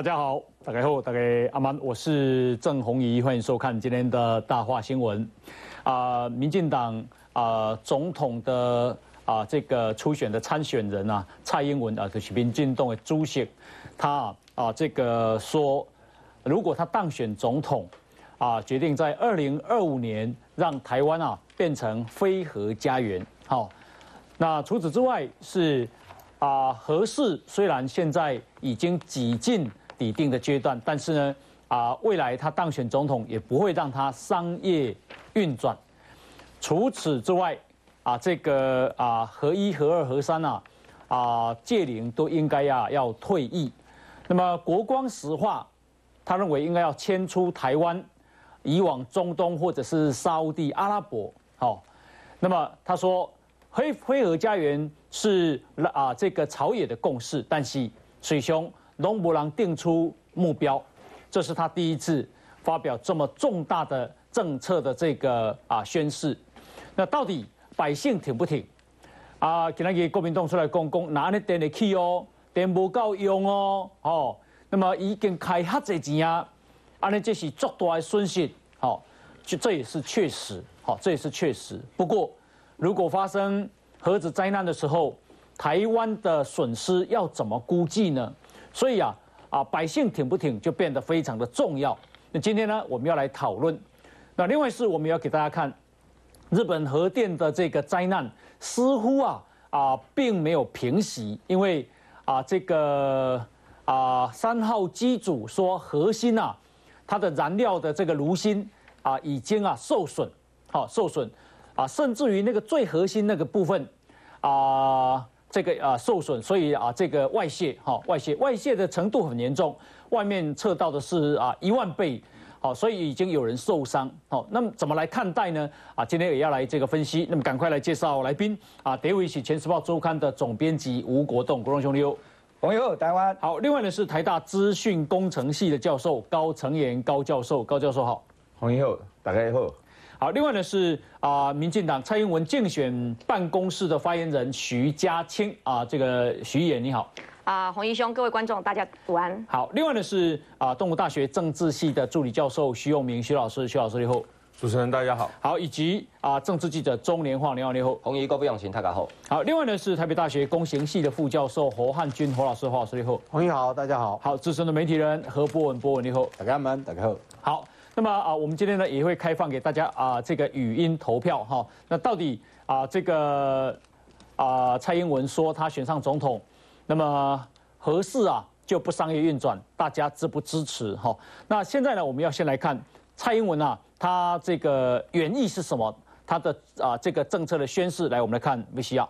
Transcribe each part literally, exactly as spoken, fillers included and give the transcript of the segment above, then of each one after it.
大家好，大家好，大家阿曼，我是郑弘仪，欢迎收看今天的大话新闻。啊、呃，民进党啊、呃、总统的啊、呃、这个初选的参选人啊，蔡英文啊，就是民进党的主席，他啊、呃、这个说，如果他当选总统，啊、呃，决定在二零二五年让台湾啊变成非核家园。好、哦，那除此之外是啊、呃，核四虽然现在已经挤进拟定的阶段，但是呢，啊，未来他当选总统也不会让他商业运转。除此之外，啊，这个啊，核一、核二、核三啊，啊，届龄都应该呀要退役。那么国光石化，他认为应该要迁出台湾，移往中东或者是沙烏地阿拉伯。好，那么他说，非非核家园是啊这个朝野的共识，但是水兄。龙博郎定出目标，这是他第一次发表这么重大的政策的这个啊宣示。那到底百姓挺不挺？啊，今天国民党出来讲讲，哪里电得起哦，电不够用哦，哦，那么已经开遐济钱啊，安尼这是足大的损失，好、哦，就这也是确实，好、哦，这也是确实。不过，如果发生核子灾难的时候，台湾的损失要怎么估计呢？所以啊啊，百姓挺不挺就变得非常的重要。那今天呢，我们要来讨论。那另外是我们要给大家看，日本核电的这个灾难似乎啊啊并没有平息，因为啊这个啊三号机组说核心啊它的燃料的这个炉心啊已经啊受损，好、哦、受损啊，甚至于那个最核心那个部分啊。这个啊受损，所以啊这个外泄哈、哦、外泄外泄的程度很严重，外面测到的是啊一万倍，好、哦，所以已经有人受伤。好、哦，那么怎么来看待呢？啊，今天也要来这个分析。那么赶快来介绍来宾啊，第一位是《前时报周刊》的总编辑吴国栋，国栋兄弟好。 朋友，台湾好。另外呢是台大资讯工程系的教授高承言高教授，高教授好。 朋友，大家好。 好，另外呢是啊、呃，民进党蔡英文竞选办公室的发言人徐家清啊、呃，这个徐议员你好。 啊、呃，洪义兄，各位观众，大家午安。 好，另外呢是啊、呃，东吴大学政治系的助理教授徐永明徐老师，徐老师你好。 主持人大家好。 好，以及啊、呃、政治记者钟连晃你好你好。 洪义各位用心，大家好。 好，另外呢是台北大学工行系的副教授侯汉军侯老师，侯老师你好。 洪义好，大家好。 好，资深的媒体人何博文博文你好。 大家们大家好。 好。那么啊，我们今天呢也会开放给大家啊这个语音投票哈。那到底啊这个啊蔡英文说他选上总统，那么核四啊就不商业运转，大家支不支持哈？那现在呢我们要先来看蔡英文啊，他这个原意是什么？他的啊这个政策的宣示，来我们来看 V C R。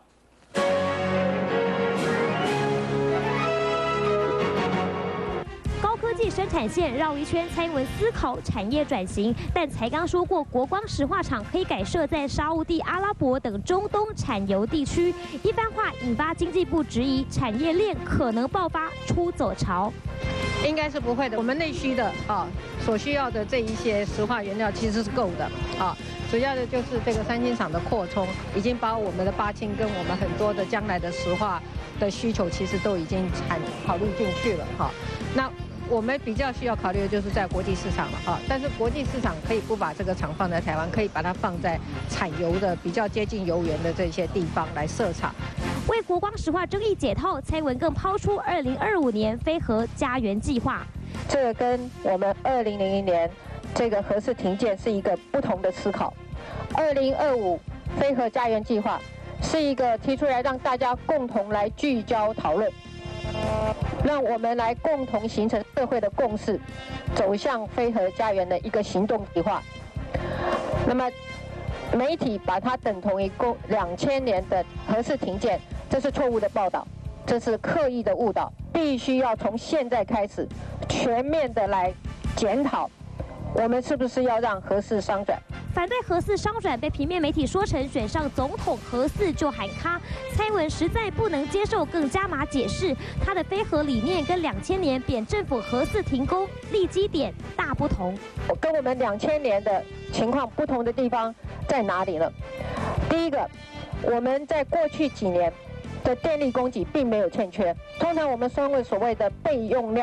生产线绕一圈，蔡英文思考产业转型，但才刚说过国光石化厂可以改设在沙烏地阿拉伯等中东产油地区，一番话引发经济部质疑产业链可能爆发出走潮。 应该是不会的，我们内需的啊所需要的这一些石化原料其实是够的啊，主要的就是这个三星厂的扩充，已经把我们的八氢跟我们很多的将来的石化的需求其实都已经含考虑进去了哈、啊。那我们比较需要考虑的就是在国际市场了哈，但是国际市场可以不把这个厂放在台湾，可以把它放在产油的比较接近油源的这些地方来设厂。 为国光石化争议解套，蔡英文更抛出二零二五年非核家园计划。 这个跟我们二零零零年这个核四停建是一个不同的思考。二零二五非核家园计划是一个提出来让大家共同来聚焦讨论。让我们来共同形成社会的共识，走向非核家园的一个行动计划。那么，媒体把它等同于公两千年的核四停建，这是错误的报道，这是刻意的误导。必须要从现在开始，全面的来检讨，我们是不是要让核四商转？ 反对核四商转被平面媒体说成选上总统核四就喊卡，蔡英文实在不能接受，更加码解释他的非核理念跟两千年扁政府核四停工立基点大不同。 跟我们两千年的情况不同的地方在哪里呢？第一个，我们在过去几年的电力供给并没有欠缺，通常我们称为所谓的备用量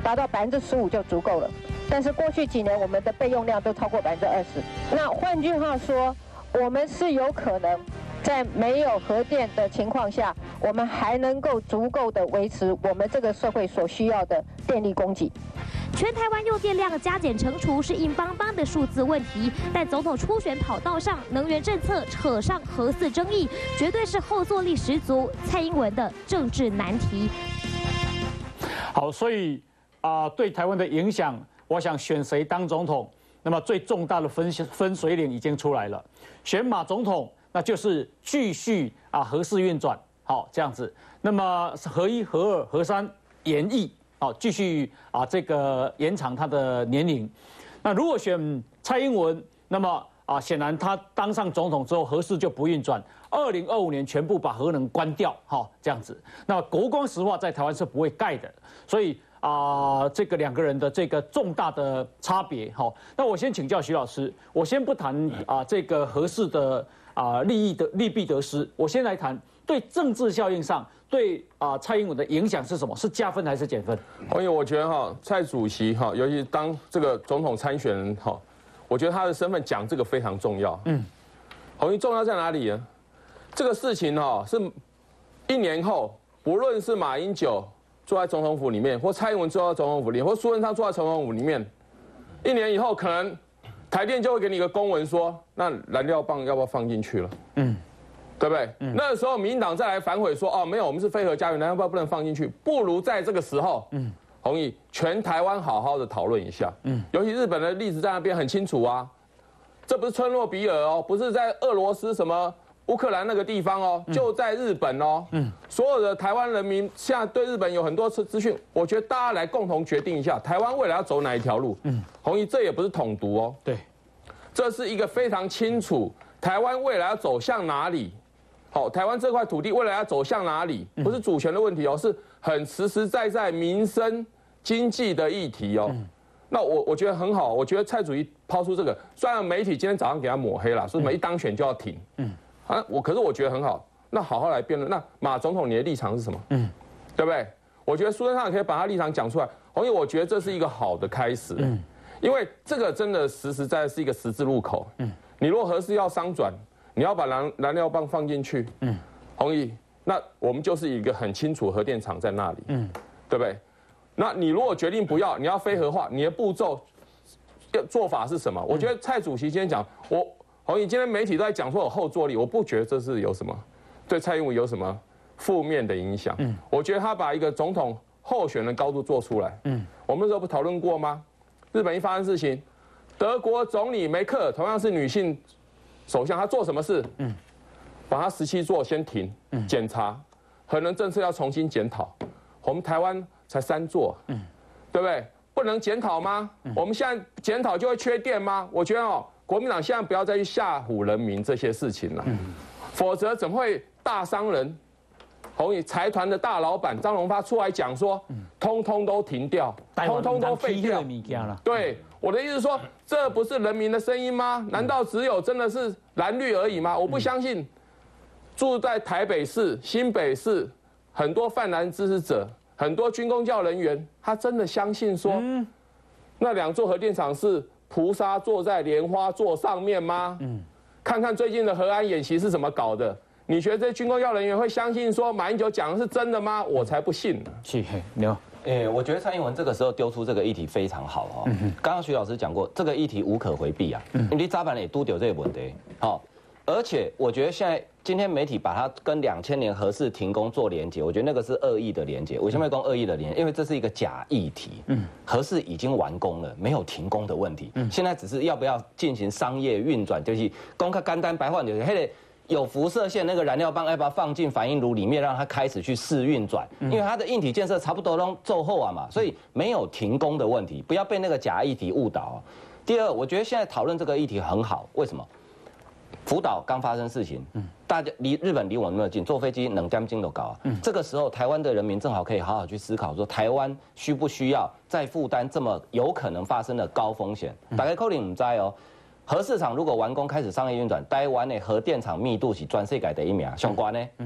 达到百分之十五就足够了。但是过去几年我们的备用量都超过百分之二十。那换句话说，我们是有可能在没有核电的情况下，我们还能够足够的维持我们这个社会所需要的电力供给。 全台湾用电量加减乘除是硬邦邦的数字问题，但总统初选跑道上能源政策扯上核四争议，绝对是后坐力十足，蔡英文的政治难题。 好，所以啊、呃，对台湾的影响，我想选谁当总统，那么最重大的分分水岭已经出来了。选马总统，那就是继续啊核四运转，好这样子。那么核一、核二、核三延役。好，继续啊，这个延长他的年龄。那如果选蔡英文，那么啊，显然他当上总统之后，核四就不运转，二零二五年全部把核能关掉，哈，这样子。那国光石化在台湾是不会盖的，所以啊，这个两个人的这个重大的差别，哈。那我先请教徐老师，我先不谈啊这个核四的啊利益的利弊得失，我先来谈对政治效应上。对啊、呃，蔡英文的影响是什么？是加分还是减分？ 因为我觉得哈，蔡主席哈，尤其当这个总统参选人哈，我觉得他的身份讲这个非常重要。嗯，红衣重要在哪里呢？这个事情哈，是一年后，不论是马英九坐在总统府里面，或蔡英文坐在总统府里面，或苏贞昌坐在总统府里面，一年以后，可能台电就会给你一个公文说，那燃料棒要不要放进去了？嗯。对不对？嗯、那时候民进党再来反悔说，哦，没有，我们是非核家园，难道不能放进去？不如在这个时候，嗯，同意全台湾好好的讨论一下。嗯，尤其日本的例子在那边很清楚啊，这不是村诺比尔哦，不是在俄罗斯什么乌克兰那个地方哦，嗯、就在日本哦。嗯，所有的台湾人民现在对日本有很多资资讯，我觉得大家来共同决定一下，台湾未来要走哪一条路。嗯，同意，这也不是统独哦。对，这是一个非常清楚台湾未来要走向哪里。好，台湾这块土地未来要走向哪里？不是主权的问题哦，是很实实在在民生经济的议题哦。那我我觉得很好，我觉得蔡主席抛出这个，虽然媒体今天早上给他抹黑了，说什么一当选就要停，嗯，啊，我可是我觉得很好，那好好来辩论。那马总统你的立场是什么？嗯，对不对？我觉得苏贞昌也可以把他立场讲出来，因为我觉得这是一个好的开始，嗯，因为这个真的实实在在是一个十字路口，嗯，你如果核四要商转。你要把燃燃料棒放进去，嗯，同意？那我们就是一个很清楚核电厂在那里，嗯，对不对？那你如果决定不要，你要非核化，你的步骤做法是什么？我觉得蔡主席今天讲，我同意。今天媒体都在讲说有后坐力，我不觉得这是有什么对蔡英文有什么负面的影响。嗯，我觉得他把一个总统候选的高度做出来。嗯，我们那时候不讨论过吗？日本一发生事情，德国总理梅克尔同样是女性。首相他做什么事？嗯，把他十七座先停，嗯，检查核能政策要重新检讨。我们台湾才三座，嗯，对不对？不能检讨吗？嗯、我们现在检讨就会缺电吗？我觉得哦，国民党现在不要再去吓唬人民这些事情了，嗯、否则怎么会大商人、红宇财团的大老板张荣发出来讲说，嗯、通通都停掉，通通都废掉？对。我的意思是说，这不是人民的声音吗？难道只有真的是蓝绿而已吗？我不相信，住在台北市、新北市很多泛蓝支持者、很多军公教人员，他真的相信说，嗯、那两座核电厂是菩萨坐在莲花座上面吗？嗯，看看最近的核安演习是怎么搞的？你觉得这些军公教人员会相信说马英九讲的是真的吗？我才不信呢。 是，牛。 诶，我觉得蔡英文这个时候丢出这个议题非常好哦。刚刚徐老师讲过，这个议题无可回避啊，因为你早晚也都有这个问题。好，而且我觉得现在今天媒体把它跟两千年核四停工做连结，我觉得那个是恶意的连结。为什么要讲恶意的连结？因为这是一个假议题。嗯，核四已经完工了，没有停工的问题。嗯，现在只是要不要进行商业运转，就是公开干单白话就是黑的。有辐射线那个燃料棒要不要放进反应炉里面，让它开始去试运转？因为它的硬体建设差不多都奏后啊嘛，所以没有停工的问题，不要被那个假议题误导。第二，我觉得现在讨论这个议题很好，为什么？福岛刚发生事情，大家离日本离我们那么近，坐飞机能点钟都高啊。这个时候，台湾的人民正好可以好好去思考，说台湾需不需要再负担这么有可能发生的高风险？大概可能唔知哦。核市场如果完工开始商业运转，台湾的核电厂密度是全世界第一名，相关呢，嗯，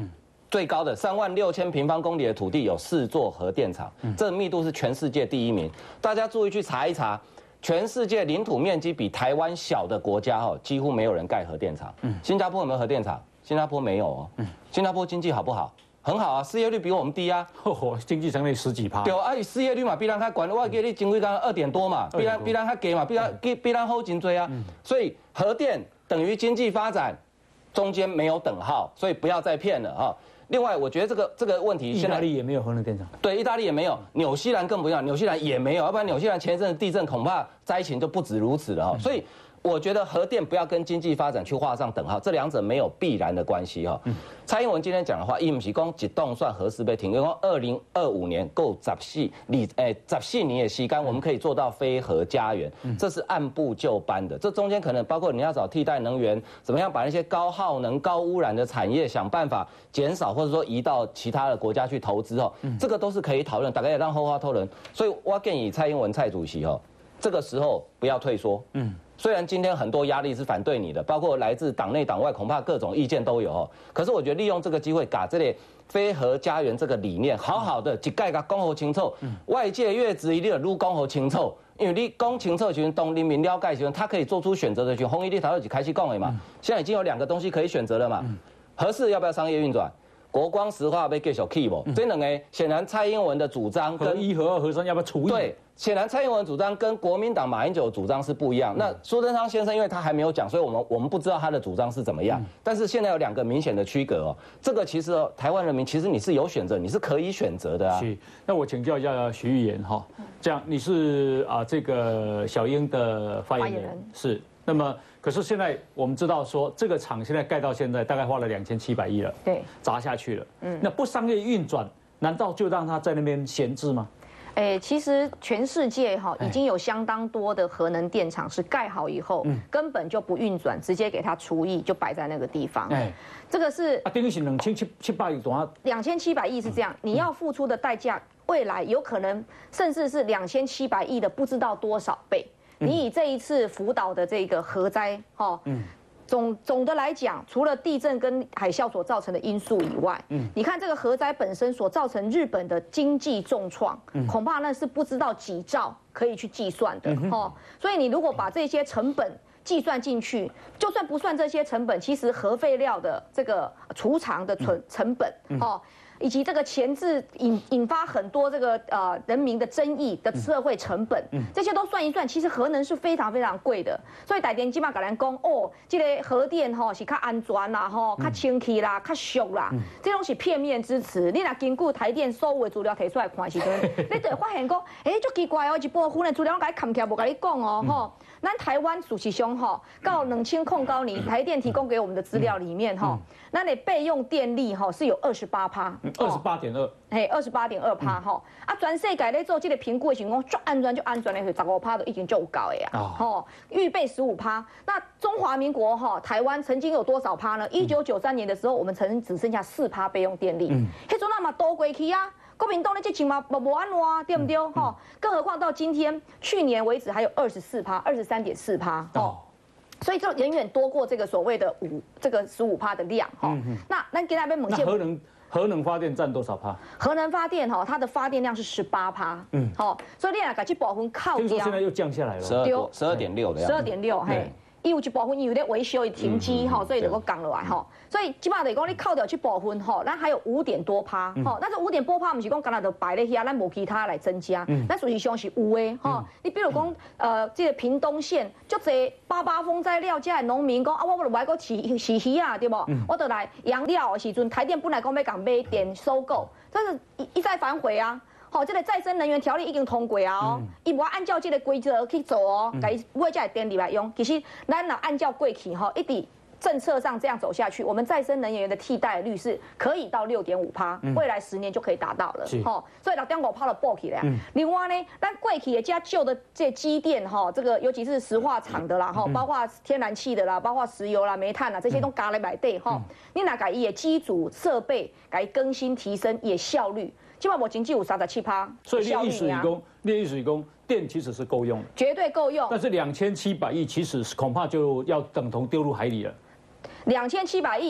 最高的三万六千平方公里的土地有四座核电厂，这密度是全世界第一名。大家注意去查一查，全世界领土面积比台湾小的国家哦，几乎没有人盖核电厂。新加坡有没有核电厂？新加坡没有哦。新加坡经济好不好？很好啊，失业率比我们低啊。 哦，经济成率十几趴。 对啊，失业率嘛比咱较悬，我记得你经济刚二点多嘛，比咱比咱较低嘛，比咱比比咱好真多啊。所以核电等于经济发展，中间没有等号，所以不要再骗了啊。另外，我觉得这个这个问题， 意大利也没有核能电厂， 对，意大利也没有，纽西兰更不要，纽西兰也没有，要不然纽西兰前一阵子地震恐怕灾情就不止如此了哈。所以我觉得核电不要跟经济发展去画上等号，这两者没有必然的关系哈。蔡英文今天讲的话，伊不是讲一栋算核四被停，因为二零二五年够十四里诶十四年的时间，我们可以做到非核家园，这是按部就班的。这中间可能包括你要找替代能源，怎么样把那些高耗能、高污染的产业想办法减少，或者说移到其他的国家去投资哦，这个都是可以讨论，大概也让后花偷人。所以我建议蔡英文蔡主席哦，这个时候不要退缩，嗯。虽然今天很多压力是反对你的，包括来自党内党外，恐怕各种意见都有哦。可是我觉得利用这个机会，把这类非核家园这个理念，好好的一概给讲好清楚。外界越质疑你，愈讲好清楚，因为你讲清楚的时候，当人民了解的时候，他可以做出选择的时候，红衣立台就开始讲的嘛。现在已经有两个东西可以选择了嘛。核四要不要商业运转？国光石化被继续起不？这两个显然蔡英文的主张跟核一、核二、核三要不要除役？ 对。显然，蔡英文主张跟国民党马英九的主张是不一样。那苏贞昌先生，因为他还没有讲，所以我们我们不知道他的主张是怎么样。但是现在有两个明显的区隔哦。这个其实、哦、台湾人民其实你是有选择，你是可以选择的啊。 是。那我请教一下徐玉妍哈，这样你是啊这个小英的发言人是。那么可是现在我们知道说，这个厂现在盖到现在大概花了两千七百亿了， 对， 砸下去了。嗯，那不商业运转，难道就让它在那边闲置吗？ 哎，其实全世界哈已经有相当多的核能电厂是盖好以后，根本就不运转，直接给它除役，就摆在那个地方。哎，这个是啊，等于是两千七七百亿多少？ 两千七百亿是这样，你要付出的代价，未来有可能甚至是两千七百亿的不知道多少倍。你以这一次福岛的这个核灾，哈，嗯。总总的来讲，除了地震跟海啸所造成的因素以外，嗯，你看这个核灾本身所造成日本的经济重创，嗯，恐怕那是不知道几兆可以去计算的，嗯、哦。所以你如果把这些成本计算进去，就算不算这些成本，其实核废料的这个储藏的成成本，嗯、哦。以及这个前置引引发很多这个呃人民的争议的社会成本，这些都算一算，其实核能是非常非常贵的。所以台电起码跟咱讲，哦，这个核电吼是较安全啦，吼，较清气啦，较俗啦，这种是片面之词。你若根据台电所有的资料提出来看时阵，你就会发现讲，哎、欸，足奇怪哦，一部分的资料我甲你砍起来，无甲你讲哦，吼。咱台湾事实上吼，到两千零九年台电提供给我们的资料里面吼，咱的备用电力吼是有二十八趴， 二十八点二， 嘿，二十八点二趴吼，啊，全世界咧做这个评估的时候，足安全就安全的，十五趴都已经就有够的呀，吼，预备十五趴。那中华民国吼，台湾曾经有多少趴呢？一九九三年的时候，我们曾经只剩下四趴备用电力，迄阵那嘛多过去啊。国民党的这情嘛无无安怎啊，对不对？哈，更何况到今天，去年为止还有二十四趴，二十三点四趴，哦，所以就远远多过这个所谓的五这个十五趴的量，哈。那那给那边猛那核能核能发电占多少趴？ 核能发电哈，它的发电量是十八趴，嗯，好，所以你来把这部分扣掉。 听说现在又降下来了， 十二十二点六的样子， 十二点六，嘿。伊有一部分伊有咧维修，伊停机吼，所以就个降落来吼。所以基本上就是讲你扣掉这部分吼，咱还有五点多趴吼。但是五点多趴不是讲干那就摆咧遐，咱无其他来增加。咱实际上是有诶吼。你比如讲呃，这个屏东县足侪八八风灾料，这农民讲啊，我我来个饲饲鱼啊，对不？我就来养料的时阵，台电本来讲要讲买电收购，但是一一再反悔啊。好，这个再生能源条例已经通过啊哦，伊无按照这个规则去做哦，甲伊买这个电力来用。其实咱若按照过去吼，一直政策上这样走下去，我们再生能源的替代率是可以到六点五趴，未来十年就可以达到了。吼，所以六点五趴的报起来。另外呢，咱过去的加旧的这机电哈，这个尤其是石化厂的啦，哈，包括天然气的啦，包括石油啦、煤炭啦，这些都加来买对哈。你哪改伊的机组设备改更新提升，也效率。基本上我经济有三十七趴， 所以列一水工，列一水工电其实是够用的， 绝对够用。 但是两千七百亿其实恐怕就要等同丢入海里了。 两千七百亿。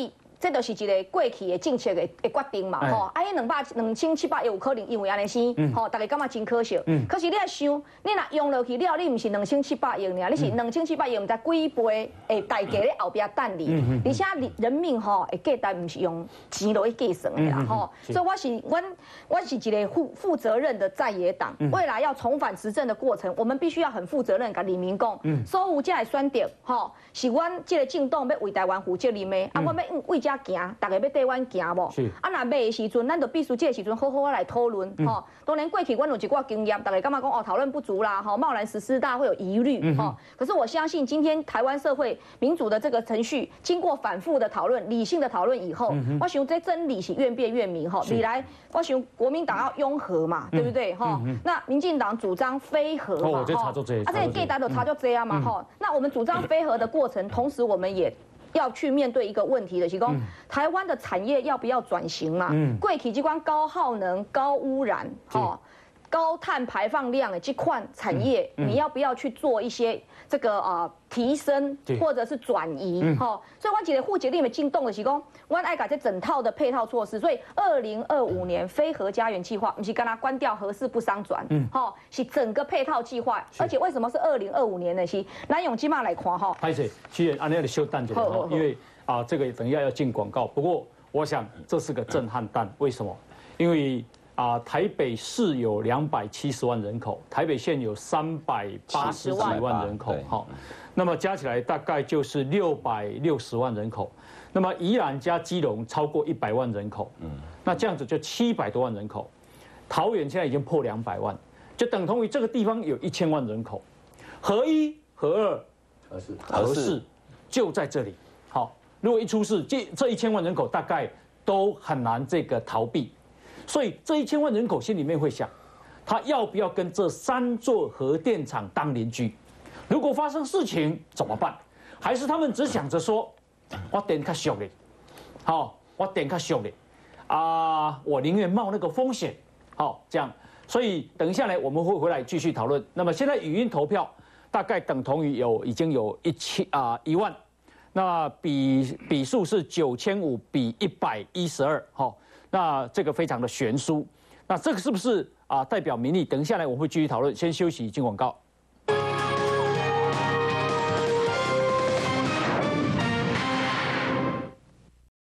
这就是一个过去的政策的的决定嘛，吼、欸。啊，迄两百两千七百亿有可能因为安尼生，吼、嗯，大家感觉真可惜。嗯、可是你要想，你若用落去了，你唔是两千七百亿尔，你是两千七百亿，唔知几倍的代价咧后壁等你，嗯、而且人民吼的价值唔是用钱落去计算的啦，吼、嗯。所以我是我我是一个负负责任的在野党，嗯、未来要重返执政的过程，我们必须要很负责任，甲人民讲，嗯、所有这个选择，吼，是阮这个政党要为台湾负责任的，嗯、啊，我要为这行，大家要对阮行无？啊，若卖的时阵，咱就必须这个时阵好好来讨论，吼、嗯。当然过去阮有一寡经验，大家感觉讲哦，讨论不足啦，吼，贸然实施大家会有疑虑，吼、嗯。可是我相信，今天台湾社会民主的这个程序，经过反复的讨论、理性的讨论以后，嗯、我想这真理是越辩越明，吼。未来我想国民党要拥核嘛，嗯、对不对？吼、嗯，那民进党主张非核嘛， 吼、哦，啊， 这个 gay 单都查就这样嘛，吼、嗯。那我们主张非核的过程，同时我们也要去面对一个问题的，是讲、嗯、台湾的产业要不要转型嘛？嗯，过去这款高耗能、高污染，哈。高碳排放量的这款产业，嗯嗯、你要不要去做一些这个呃提升或者是转移？哈、嗯，所以我觉得户籍里面进动的是讲，我爱搞这整套的配套措施。所以二零二五年非核家园计划，不是跟他关掉核四不商转，嗯，哈，是整个配套计划。而且为什么是二零二五年呢？是咱用今嘛来看哈。 拍摄，其实按那里修蛋就好，因为啊这个等一下要进广告。不过我想这是个震撼弹，为什么？因为啊，台北市有两百七十万人口，台北县有三百八十几万人口，好，那么加起来大概就是六百六十万人口。那么宜兰加基隆超过一百万人口，嗯，那这样子就七百多万人口。桃园现在已经破两百万，就等同于这个地方有一千万人口。核一、核二、 核四、 核四就在这里。好，如果一出事，这这一千万人口大概都很难这个逃避。所以这一千万人口心里面会想，他要不要跟这三座核电厂当邻居？如果发生事情怎么办？还是他们只想着说，我电较俗的，好，我电较俗的，啊，我宁愿冒那个风险，好，这样。所以等一下呢，我们会回来继续讨论。那么现在语音投票大概等同于有已经有一千啊一万，那比比数是九千五比一百一十二，好。那这个非常的悬殊，那这个是不是啊代表民意？等一下来我们会继续讨论，先休息进广告。